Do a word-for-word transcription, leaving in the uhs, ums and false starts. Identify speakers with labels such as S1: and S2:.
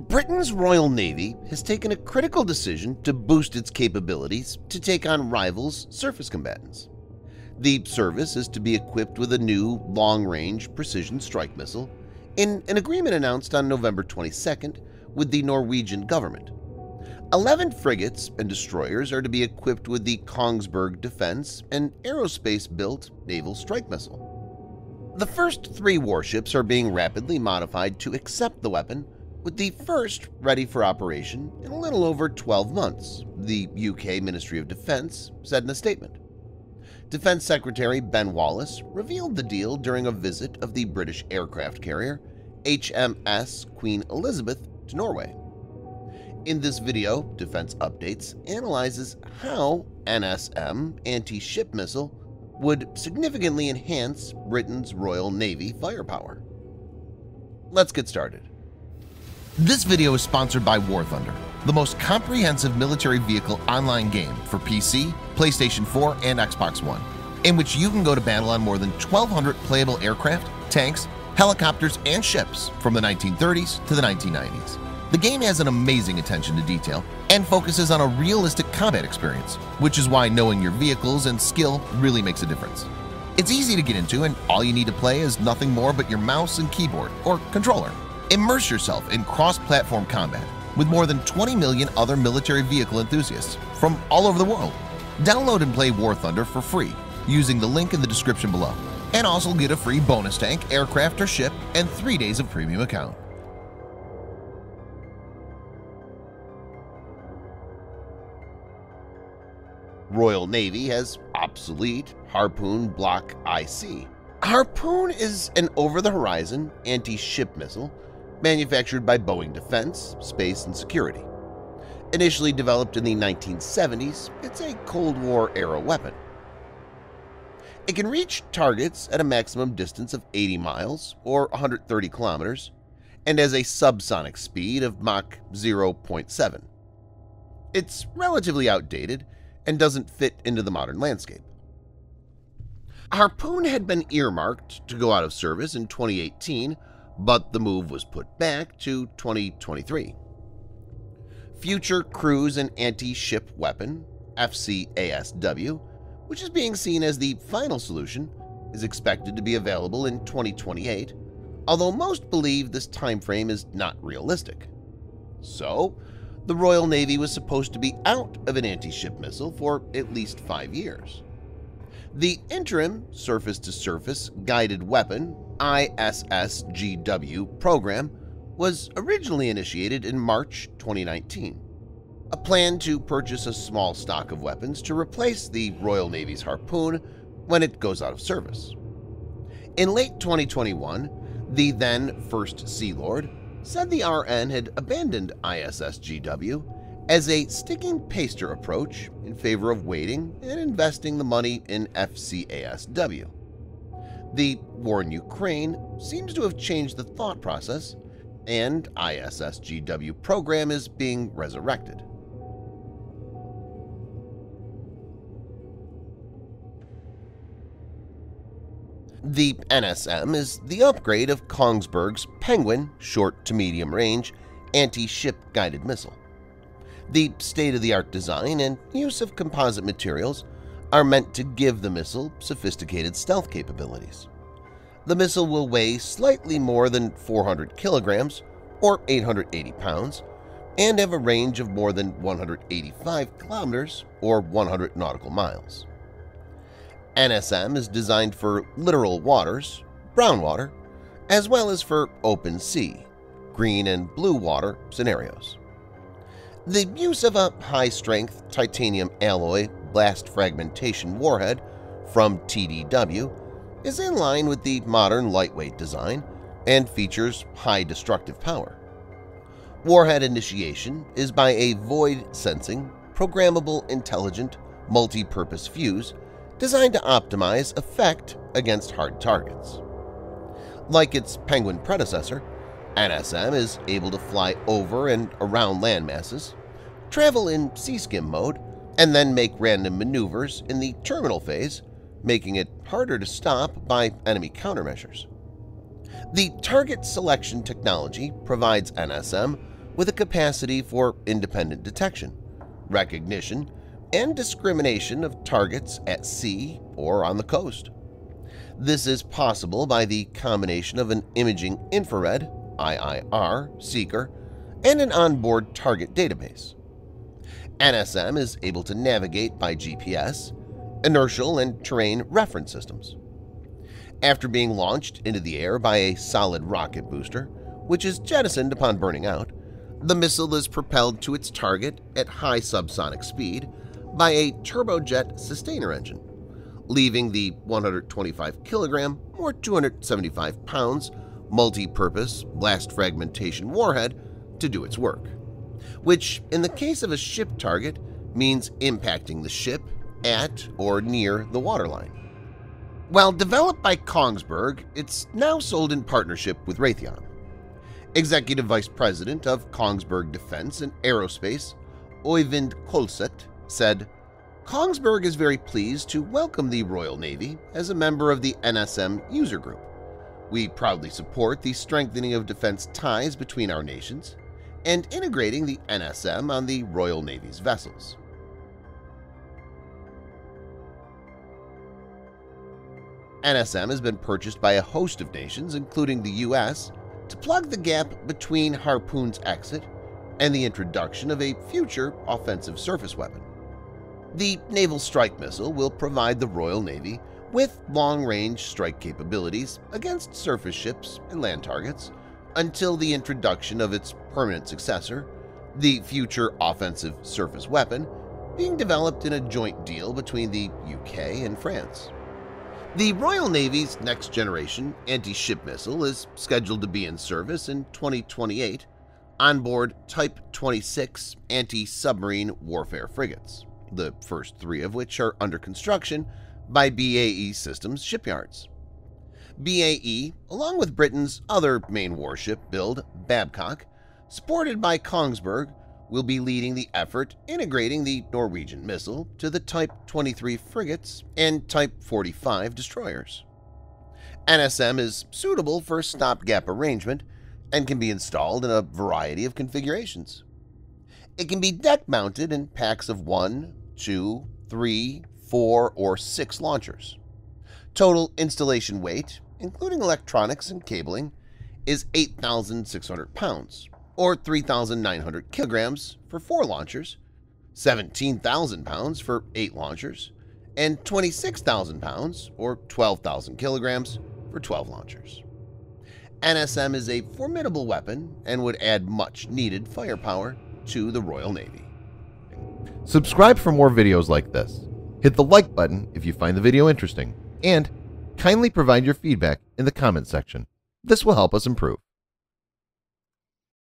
S1: Britain's Royal Navy has taken a critical decision to boost its capabilities to take on rivals' surface combatants. The service is to be equipped with a new long-range precision strike missile in an agreement announced on November twenty-second with the Norwegian government. Eleven frigates and destroyers are to be equipped with the Kongsberg defense and aerospace-built naval strike missile. The first three warships are being rapidly modified to accept the weapon, with the first ready for operation in a little over twelve months, the U K Ministry of Defence said in a statement. Defence Secretary Ben Wallace revealed the deal during a visit of the British aircraft carrier H M S Queen Elizabeth to Norway. In this video, Defense Updates analyzes how N S M anti-ship missile would significantly enhance Britain's Royal Navy firepower. Let's get started. This video is sponsored by War Thunder, the most comprehensive military vehicle online game for P C, PlayStation four, and Xbox One, in which you can go to battle on more than twelve hundred playable aircraft, tanks, helicopters, and ships from the nineteen thirties to the nineteen nineties. The game has an amazing attention to detail and focuses on a realistic combat experience, which is why knowing your vehicles and skill really makes a difference. It's easy to get into, and all you need to play is nothing more but your mouse and keyboard or controller. Immerse yourself in cross-platform combat with more than twenty million other military vehicle enthusiasts from all over the world. Download and play War Thunder for free using the link in the description below, and also get a free bonus tank, aircraft, or ship, and three days of premium account. Royal Navy has obsolete Harpoon Block I C. Harpoon is an over-the-horizon anti-ship missile manufactured by Boeing Defense, Space and Security. Initially developed in the nineteen seventies, it's a Cold War-era weapon. It can reach targets at a maximum distance of eighty miles or one hundred thirty kilometers and has a subsonic speed of Mach zero point seven. It's relatively outdated and doesn't fit into the modern landscape. Harpoon had been earmarked to go out of service in twenty eighteen, but the move was put back to twenty twenty-three. Future Cruise and Anti-Ship Weapon, F C A S W, which is being seen as the final solution, is expected to be available in twenty twenty-eight, although most believe this timeframe is not realistic. So, the Royal Navy was supposed to be out of an anti-ship missile for at least five years. The interim surface-to-surface guided weapon I S S G W program was originally initiated in March twenty nineteen. A plan to purchase a small stock of weapons to replace the Royal Navy's Harpoon when it goes out of service. In late twenty twenty-one, the then First Sea Lord said the R N had abandoned I S S G W as a sticking paster approach in favor of waiting and investing the money in F C A S W. The war in Ukraine seems to have changed the thought process, and I S S G W program is being resurrected. The N S M is the upgrade of Kongsberg's Penguin short to medium range anti-ship guided missile. The state-of-the-art design and use of composite materials are meant to give the missile sophisticated stealth capabilities. The missile will weigh slightly more than four hundred kilograms or eight hundred eighty pounds and have a range of more than one hundred eighty-five kilometers or one hundred nautical miles. N S M is designed for littoral waters, brown water, as well as for open sea, green and blue water scenarios. The use of a high-strength titanium alloy blast fragmentation warhead from T D W is in line with the modern lightweight design and features high destructive power. Warhead initiation is by a void-sensing, programmable intelligent, multi-purpose fuse designed to optimize effect against hard targets. Like its Penguin predecessor, N S M is able to fly over and around landmasses, travel in sea-skim mode, and then make random maneuvers in the terminal phase, making it harder to stop by enemy countermeasures. The target selection technology provides N S M with a capacity for independent detection, recognition, and discrimination of targets at sea or on the coast. This is possible by the combination of an imaging infrared I I R seeker and an onboard target database. N S M is able to navigate by G P S, inertial and terrain reference systems. After being launched into the air by a solid rocket booster, which is jettisoned upon burning out, the missile is propelled to its target at high subsonic speed by a turbojet sustainer engine, leaving the one hundred twenty-five kilogram or two hundred seventy-five pounds multi-purpose blast fragmentation warhead to do its work, which in the case of a ship target means impacting the ship at or near the waterline. While developed by Kongsberg, it's now sold in partnership with Raytheon. Executive Vice President of Kongsberg Defense and Aerospace, Øyvind Kolset, said, "Kongsberg is very pleased to welcome the Royal Navy as a member of the N S M user group. We proudly support the strengthening of defense ties between our nations and integrating the N S M on the Royal Navy's vessels." N S M has been purchased by a host of nations, including the U S, to plug the gap between Harpoon's exit and the introduction of a future offensive surface weapon. The Naval Strike Missile will provide the Royal Navy with long-range strike capabilities against surface ships and land targets until the introduction of its permanent successor, the future offensive surface weapon, being developed in a joint deal between the U K and France. The Royal Navy's next-generation anti-ship missile is scheduled to be in service in twenty twenty-eight on board Type twenty-six anti-submarine warfare frigates, the first three of which are under construction by B A E Systems shipyards. B A E, along with Britain's other main warship build, Babcock, supported by Kongsberg, will be leading the effort integrating the Norwegian missile to the Type twenty-three frigates and Type forty-five destroyers. N S M is suitable for stopgap arrangement and can be installed in a variety of configurations. It can be deck-mounted in packs of one, two, three, four, or six launchers. Total installation weight, including electronics and cabling, is eight thousand six hundred pounds, or three thousand nine hundred kilograms for four launchers, seventeen thousand pounds for eight launchers, and twenty-six thousand pounds, or twelve thousand kilograms, for twelve launchers. N S M is a formidable weapon and would add much-needed firepower to the Royal Navy.
S2: Subscribe for more videos like this. Hit the like button if you find the video interesting, and kindly provide your feedback in the comment section. This will help us improve.